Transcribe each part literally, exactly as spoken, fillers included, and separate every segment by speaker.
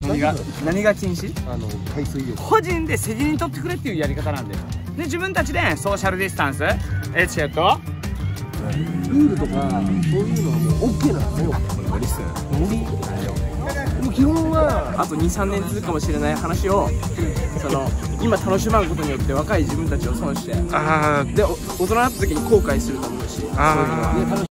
Speaker 1: 何が何が禁止？
Speaker 2: あの海水浴。
Speaker 1: 個人で責任取ってくれっていうやり方なんだよ。で自分たちでソーシャルディスタンス、エチケット、
Speaker 2: ルールとかそういうのはもう オーケー なんですよ。
Speaker 1: 無理っす。
Speaker 2: 無理。でも基本は
Speaker 1: あとにさんねん続くかもしれない話をその今楽しまんことによって若い自分たちを損して、
Speaker 3: あ
Speaker 1: でお大人になった時に後悔すると思うし、そういうのは
Speaker 3: あ
Speaker 2: ね楽し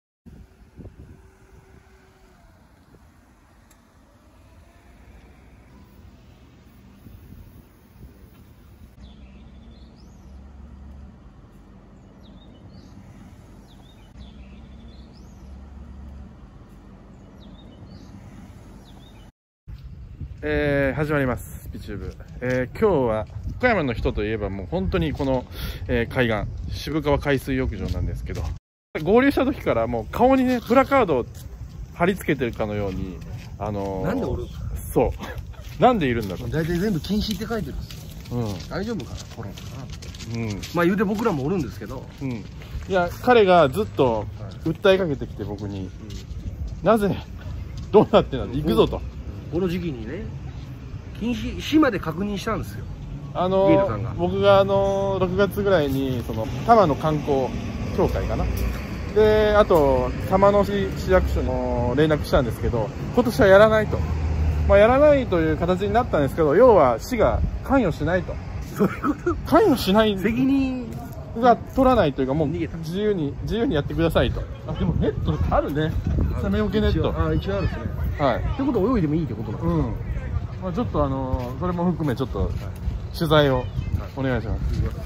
Speaker 3: えー、始まりますスピチューブ、えー、今日は岡山の人といえばもう本当にこの、えー、海岸渋川海水浴場なんですけど、合流した時からもう顔にねプラカードを貼り付けてるかのように、あのー、
Speaker 2: なんでおる？
Speaker 3: そうなんでいるんだと。
Speaker 2: 大体全部禁止って書いてるんですよ。
Speaker 3: うん、
Speaker 2: 大丈夫かなコロナかな。
Speaker 3: うん、
Speaker 2: まあ言うて僕らもおるんですけど、
Speaker 3: うん、いや彼がずっと訴えかけてきて僕に、なぜどうなってんだって行くぞと。
Speaker 2: この時期にね、禁止市まで確認したんですよ。
Speaker 3: あのー、僕があのー、ろくがつぐらいにその多摩の観光協会かなで、あと多摩の 市, 市役所に連絡したんですけど、今年はやらないと、まあ、やらないという形になったんですけど、要は市が関与しないと。
Speaker 2: そういうこと。
Speaker 3: 関与しない
Speaker 2: 責任
Speaker 3: が取らないというか、もう
Speaker 2: 逃げた
Speaker 3: 自由に自由にやってくださいと。あ、でもネットあるね、サメよけネット。
Speaker 2: あ、一応あるんですね。
Speaker 3: はい。
Speaker 2: ってことは泳いでもいいってことなんですか。
Speaker 3: うん。まあちょっとあのー、それも含めちょっと取材をお願いします。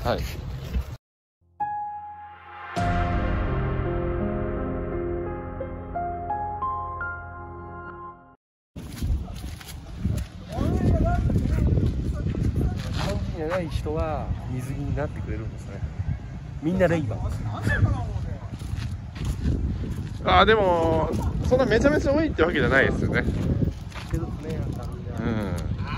Speaker 3: はい。
Speaker 2: 日本人じゃない人は水着になってくれるんですね。みんなレイバーです。
Speaker 3: ああ、でもそんなめちゃめちゃ多いってわけじゃないですよね。
Speaker 2: けどね、なんか
Speaker 3: うん。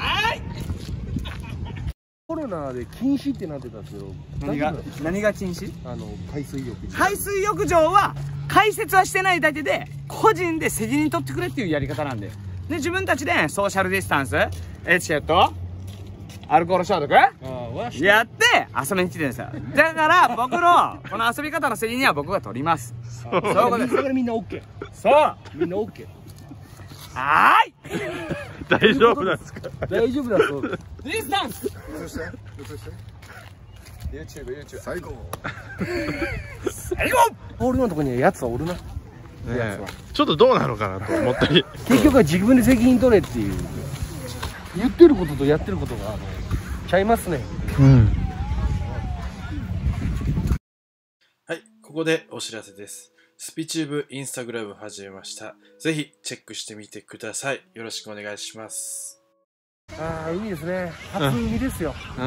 Speaker 2: コロナで禁止ってなってたんですけど、
Speaker 1: 何が何が禁止？
Speaker 2: あの海水浴場。
Speaker 1: 海水浴場は開設はしてないだけで個人で責任取ってくれっていうやり方なんで、で自分たちでソーシャルディスタンス、エチケット、アルコール消毒やって遊びに来てるんですよ。だから僕のこの遊び方の責任は僕が取ります。
Speaker 2: そういうことです。だからみんな オーケー。
Speaker 1: そう
Speaker 2: みんな オーケー。
Speaker 1: はーい
Speaker 3: 大丈夫なんですか？
Speaker 2: 大丈夫だそうです。
Speaker 1: ディスタンス。
Speaker 2: 映して映して YouTube YouTube 最高
Speaker 1: 最後
Speaker 2: ホールのとこにはやつはおるな。
Speaker 3: ねえ、ちょっとどうなのかなと思ったり
Speaker 2: 結局は自分で責任取れっていう言ってることとやってることがあのちゃいますね。
Speaker 3: うん。
Speaker 4: はい、ここでお知らせです。スピチューブインスタグラム始めました。ぜひチェックしてみてください。よろしくお願いします。
Speaker 2: ああ、いいですね。初海ですよ。
Speaker 3: うん、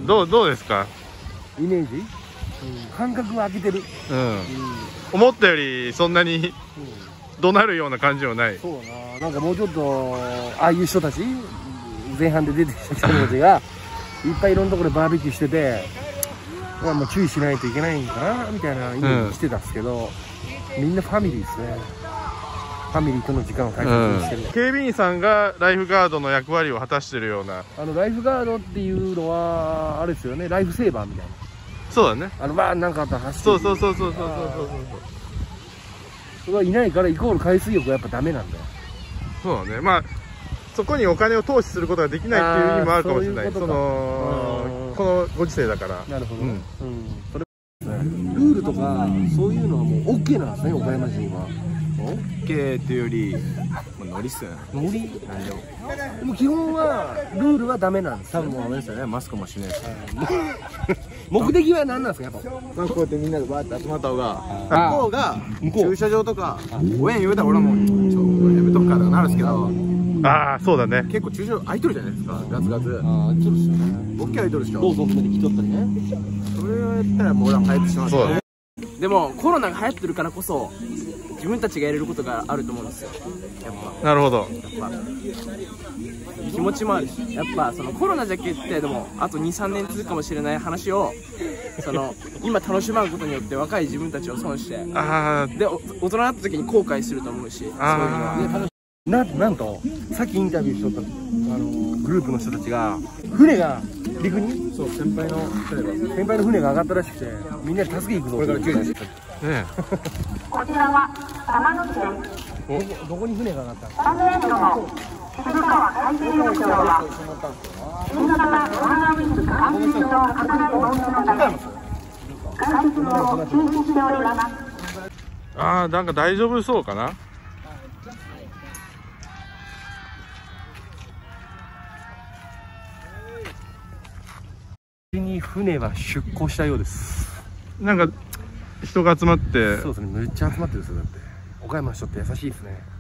Speaker 3: どうどうですか？
Speaker 2: イメージ、うん、感覚が開けてる。
Speaker 3: うん、うん、思ったよりそんなに怒鳴るような感じはない。
Speaker 2: そうだな、なんかもうちょっとああいう人たち前半で出てきた人たちがいっぱいいろんなところでバーベキューしてて、まあ、もう注意しないといけないんかなみたいなイメージしてたんですけど、うん、みんなファミリーですね。ファミリーとの時間を大切にしてる、うん、
Speaker 3: 警備員さんがライフガードの役割を果たしてるような。あ
Speaker 2: のライフガードっていうのはあれですよね、ライフセーバーみたいな。
Speaker 3: そうだね。
Speaker 2: あのまあなんかあったら走って、
Speaker 3: そうそうそうそうそうそうそうそう。
Speaker 2: それはいないからイコール海水浴はやっぱダメなんだよ。
Speaker 3: そうだね。まあそこにお金を投資することができないっていう意味もあるかもしれない。そのこのご時世だから。
Speaker 2: なるほど、うん、うん、それルールとかそういうのはもう オーケー なんですね、岡山人は。
Speaker 1: オッケーというよりもうノリっすよね。
Speaker 2: ノリ
Speaker 1: なんでも。
Speaker 2: でも基本はルールはダメなんです。
Speaker 1: 多分もうあれですよね、マスクもしないし。
Speaker 2: 目的は何なんですか、やっぱ。
Speaker 1: まあこうやってみんなでバーって集まった方が、向こうが駐車場とか応援言うたら俺もちょっとやめとくかとかなるんですけど。
Speaker 3: ああ、そうだね。
Speaker 1: 結構駐車場空いとるじゃないですか、ガツガツ。
Speaker 2: ああ、そうですよね。
Speaker 1: オッケー空いとるでしょ。
Speaker 2: ローソンとかで来とったりね。
Speaker 1: それをやったらもう俺は流行ってしまう。
Speaker 3: そうだね。
Speaker 1: でもコロナが流行ってるからこそ自分たちがやれることがあると思うんですよ。やっぱ
Speaker 3: なるほど。
Speaker 1: やっぱ気持ちもあるし、やっぱそのコロナじゃけってでもあとにさんねん続くかもしれない話をその今楽しまんことによって若い自分たちを損して、
Speaker 3: あ
Speaker 1: で大人になった時に後悔すると思うし、そういうのはね。
Speaker 2: ななんとさっきインタビューしとったあのグループの人たちが船が陸に
Speaker 3: そう先輩の船が
Speaker 2: 先輩の船が上がったらしくてみんなで助け行くぞこれから救助して
Speaker 3: ね
Speaker 5: こちらは玉野市です。
Speaker 2: どこどこに船が上がったの
Speaker 5: さんねん度の渋川海水浴場は新型コロナウイルス感染症の重なる防止のため外出を禁止しております。
Speaker 3: ああなんか大丈夫そうかな。
Speaker 2: に船は出港したようです。
Speaker 3: なんか人が集まって
Speaker 2: そうですね、めっちゃ集まってるんですよ。だって岡山の人って優しいですね。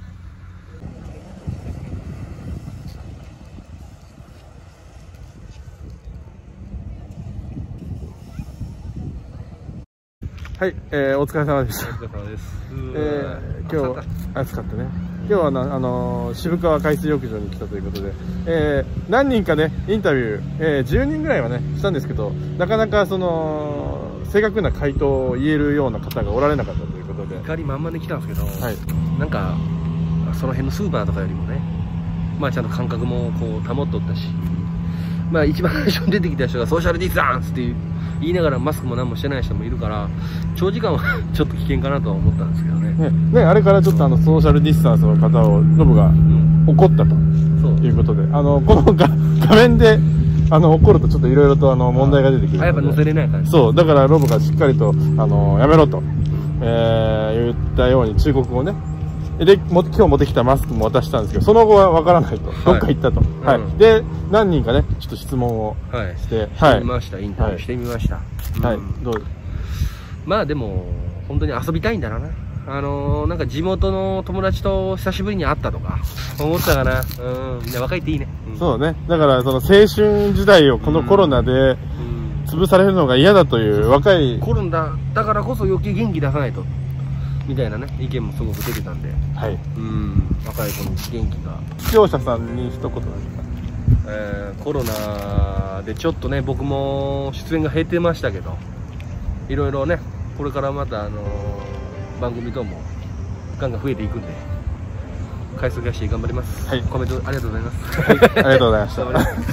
Speaker 3: はい、えー、お疲れ様でした。
Speaker 2: お疲れ様です。
Speaker 3: えー、今日暑かったね。今日はなあのー、渋川海水浴場に来たということで、えー、何人かねインタビュー、えー、じゅうにんぐらいはねしたんですけど、なかなかその正確な回答を言えるような方がおられなかったということで、
Speaker 2: 怒り満々で来たんですけど、
Speaker 3: はい、
Speaker 2: なんかその辺のスーパーとかよりもね、まあちゃんと感覚もこう保っとったし、まあ一番最初に出てきた人がソーシャルディスタンスっていう言いながらマスクも何もしてない人もいるから、長時間はちょっと危険かなとは思ったんですけどね。
Speaker 3: ね, ねあれからちょっとあのソーシャルディスタンスの方をノブが怒ったということで、あのこの画画面であの怒るとちょっといろいろとあの問題が出てくるので、
Speaker 2: あ、やっぱ乗せれない感じ。
Speaker 3: そうだからロブがしっかりとあのやめろと、えー、言ったように中国語ね。でも今日持ってきたマスクも渡したんですけど、その後は分からないと、はい、どっか行ったと、はい、うん、で何人かねちょっと質問をして、
Speaker 2: はい、してみました、インタビューしてみました。
Speaker 3: はい、うん、どう
Speaker 2: まあでも本当に遊びたいんだろうな。あのー、なんか地元の友達と久しぶりに会ったとか思ったかな。うん、みんな若いっていいね。うん、
Speaker 3: そうね。だからその青春時代をこのコロナで潰されるのが嫌だという若い、
Speaker 2: コロナだからこそ余計元気出さないとみたいなね意見もすごく出てたんで、
Speaker 3: はい、
Speaker 2: うん、若い子の元気が。
Speaker 3: 視聴者さんに一言何か、
Speaker 2: えー、コロナでちょっとね僕も出演が減ってましたけど、いろいろねこれからまたあのー、番組等もガンガン増えていくんで回数増やして頑張ります。はい、コメントありがとうございます。
Speaker 3: はい、ありがとうございました。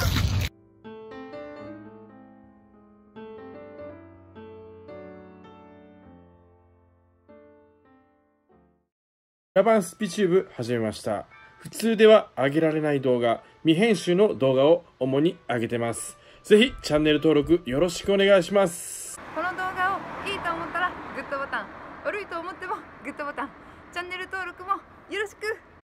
Speaker 3: ジャパンスピチューブ始めました。普通では上げられない動画、未編集の動画を主に上げてます。ぜひチャンネル登録よろしくお願いします。
Speaker 6: この動画をいいと思ったらグッドボタン、悪いと思ってもグッドボタン、チャンネル登録もよろしく。